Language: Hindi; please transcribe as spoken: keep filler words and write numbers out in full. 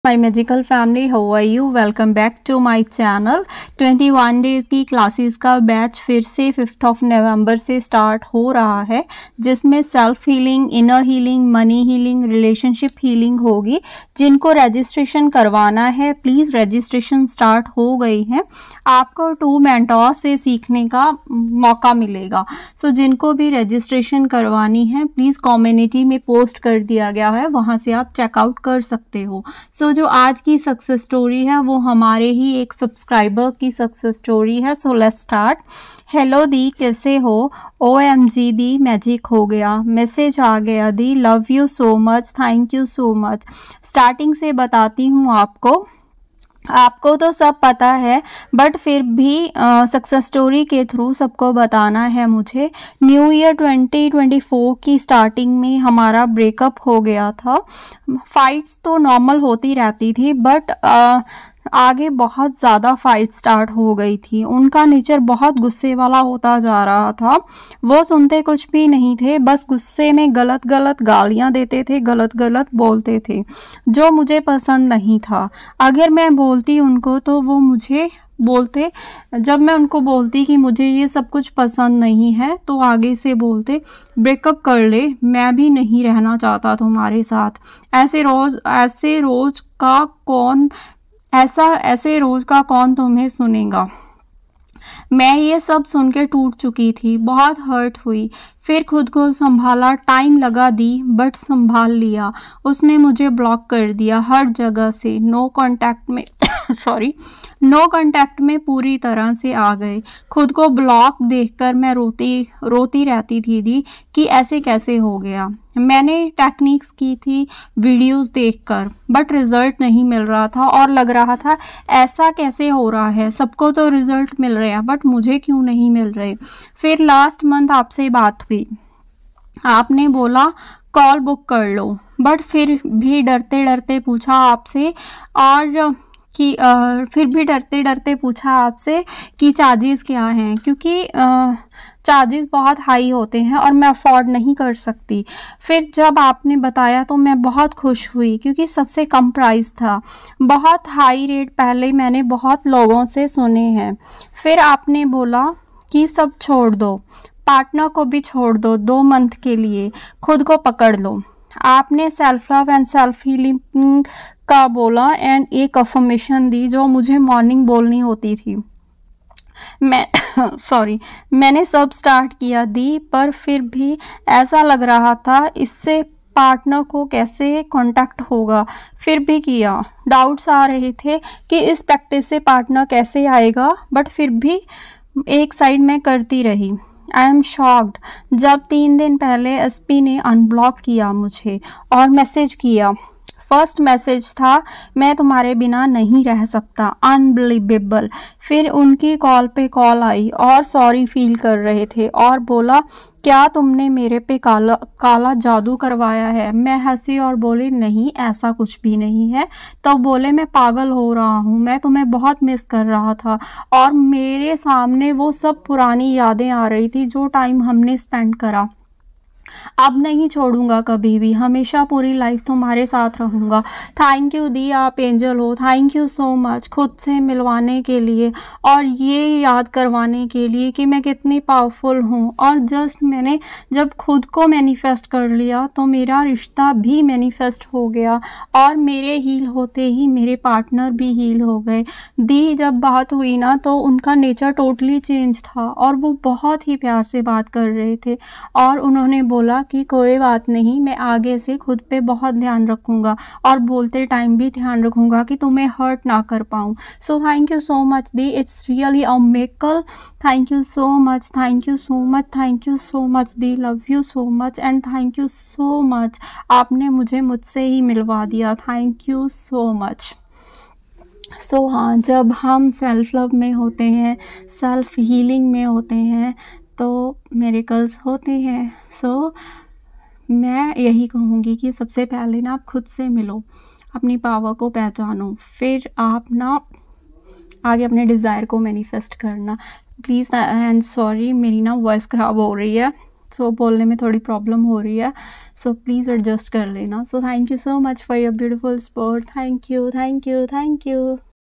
My magical family, how are you? Welcome back to my channel. Twenty one days की क्लासेस का बैच फिर से फिफ्थ ऑफ नवंबर से स्टार्ट हो रहा है, जिसमें self healing, inner healing, money healing, relationship healing होगी। जिनको रजिस्ट्रेशन करवाना है, प्लीज़ रजिस्ट्रेशन स्टार्ट हो गई है। आपको टू मेंटोर से सीखने का मौका मिलेगा। सो so, जिनको भी रजिस्ट्रेशन करवानी है, प्लीज़ कम्युनिटी में पोस्ट कर दिया गया है, वहाँ से आप चेकआउट कर सकते हो। सो so, जो आज की सक्सेस स्टोरी है वो हमारे ही एक सब्सक्राइबर की सक्सेस स्टोरी है। So let's start. हेलो दी, कैसे हो? ओ एम जी दी, मैजिक हो गया, मैसेज आ गया दी, love you so much, thank you so much. Starting से बताती हूँ आपको आपको तो सब पता है, बट फिर भी सक्सेस स्टोरी के थ्रू सबको बताना है मुझे। New year twenty twenty four की स्टार्टिंग में हमारा ब्रेकअप हो गया था। फाइट्स तो नॉर्मल होती रहती थी, बट आ, आगे बहुत ज़्यादा फाइट स्टार्ट हो गई थी। उनका नेचर बहुत गुस्से वाला होता जा रहा था। वो सुनते कुछ भी नहीं थे, बस गुस्से में गलत गलत गालियां देते थे, गलत गलत बोलते थे, जो मुझे पसंद नहीं था। अगर मैं बोलती उनको तो वो मुझे बोलते, जब मैं उनको बोलती कि मुझे ये सब कुछ पसंद नहीं है, तो आगे से बोलते ब्रेकअप कर ले, मैं भी नहीं रहना चाहता तुम्हारे साथ। ऐसे रोज ऐसे रोज का कौन ऐसा ऐसे रोज का कौन तुम्हें सुनेगा। मैं ये सब सुन के टूट चुकी थी, बहुत हर्ट हुई। फिर खुद को संभाला, टाइम लगा दी, बट संभाल लिया। उसने मुझे ब्लॉक कर दिया हर जगह से, नो कांटेक्ट में सॉरी नो कांटेक्ट में पूरी तरह से आ गए। खुद को ब्लॉक देखकर मैं रोती रोती रहती थी दी कि ऐसे कैसे हो गया। मैंने टेक्निक्स की थी वीडियोस देखकर, बट रिजल्ट नहीं मिल रहा था और लग रहा था ऐसा कैसे हो रहा है, सबको तो रिजल्ट मिल रहे हैं बट मुझे क्यों नहीं मिल रहे। फिर लास्ट मंथ आपसे बात हुई, आपने बोला कॉल बुक कर लो, बट फिर भी डरते डरते पूछा आपसे और कि आ, फिर भी डरते डरते पूछा आपसे कि चार्जेस क्या हैं, क्योंकि चार्जेस बहुत हाई होते हैं और मैं अफोर्ड नहीं कर सकती। फिर जब आपने बताया तो मैं बहुत खुश हुई, क्योंकि सबसे कम प्राइस था। बहुत हाई रेट पहले मैंने बहुत लोगों से सुने हैं। फिर आपने बोला कि सब छोड़ दो, पार्टनर को भी छोड़ दो, दो मंथ के लिए खुद को पकड़ लो। आपने self love and self healing का बोला एंड एक अफर्मेशन दी जो मुझे मॉर्निंग बोलनी होती थी। मैं सॉरी मैंने सब स्टार्ट किया दी, पर फिर भी ऐसा लग रहा था इससे पार्टनर को कैसे कांटेक्ट होगा। फिर भी किया, डाउट्स आ रहे थे कि इस प्रैक्टिस से पार्टनर कैसे आएगा, बट फिर भी एक साइड में करती रही। आई एम शॉक्ड जब तीन दिन पहले एसपी ने अनब्लॉक किया मुझे और मैसेज किया। फर्स्ट मैसेज था मैं तुम्हारे बिना नहीं रह सकता, अनबिलीवेबल। फिर उनकी कॉल पे कॉल आई और सॉरी फील कर रहे थे और बोला क्या तुमने मेरे पे काला काला जादू करवाया है। मैं हंसी और बोली नहीं, ऐसा कुछ भी नहीं है। तब तो बोले मैं पागल हो रहा हूँ, मैं तुम्हें बहुत मिस कर रहा था। और मेरे सामने वो सब पुरानी यादें आ रही थी, जो टाइम हमने स्पेंड करा। अब नहीं छोड़ूंगा कभी भी, हमेशा पूरी लाइफ तुम्हारे साथ रहूंगा। थैंक यू दी, आप एंजल हो। थैंक यू सो मच खुद से मिलवाने के लिए और ये याद करवाने के लिए कि मैं कितनी पावरफुल हूँ। और जस्ट मैंने जब खुद को मैनिफेस्ट कर लिया तो मेरा रिश्ता भी मैनिफेस्ट हो गया और मेरे हील होते ही मेरे पार्टनर भी हील हो गए। दी जब बात हुई ना तो उनका नेचर टोटली चेंज था और वो बहुत ही प्यार से बात कर रहे थे और उन्होंने बोला कि कोई बात नहीं, मैं आगे से खुद पे बहुत ध्यान रखूंगा और बोलते टाइम भी ध्यान रखूंगा कि तुम्हें हर्ट ना कर पाऊँ। So thank you so much दी, it's really a miracle. Thank you so much, thank you so much, thank you so much दी, love you so much and thank you so much. आपने मुझे मुझसे ही मिलवा दिया, thank you so much. So so, हाँ, जब हम सेल्फ लव में होते हैं, सेल्फ हीलिंग में होते हैं तो मिरेकल्स होते हैं। सो so, मैं यही कहूँगी कि सबसे पहले ना आप खुद से मिलो, अपनी पावर को पहचानो, फिर आप ना आगे अपने डिज़ायर को मैनिफेस्ट करना। प्लीज़ एंड सॉरी मेरी ना वॉइस ख़राब हो रही है। सो so, बोलने में थोड़ी प्रॉब्लम हो रही है, सो प्लीज़ एडजस्ट कर लेना। So thank you so much for your beautiful support. Thank you thank you thank you.